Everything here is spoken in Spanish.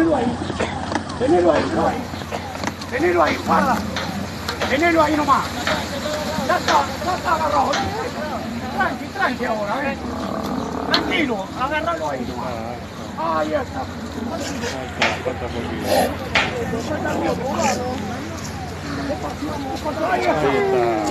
Tenelo ahí, guarda. Tenelo ahí nomás. Ya está agarrado. Tranqui ahora, Tranquilo, agárralo ahí nomás. Ahí está. Ahí está.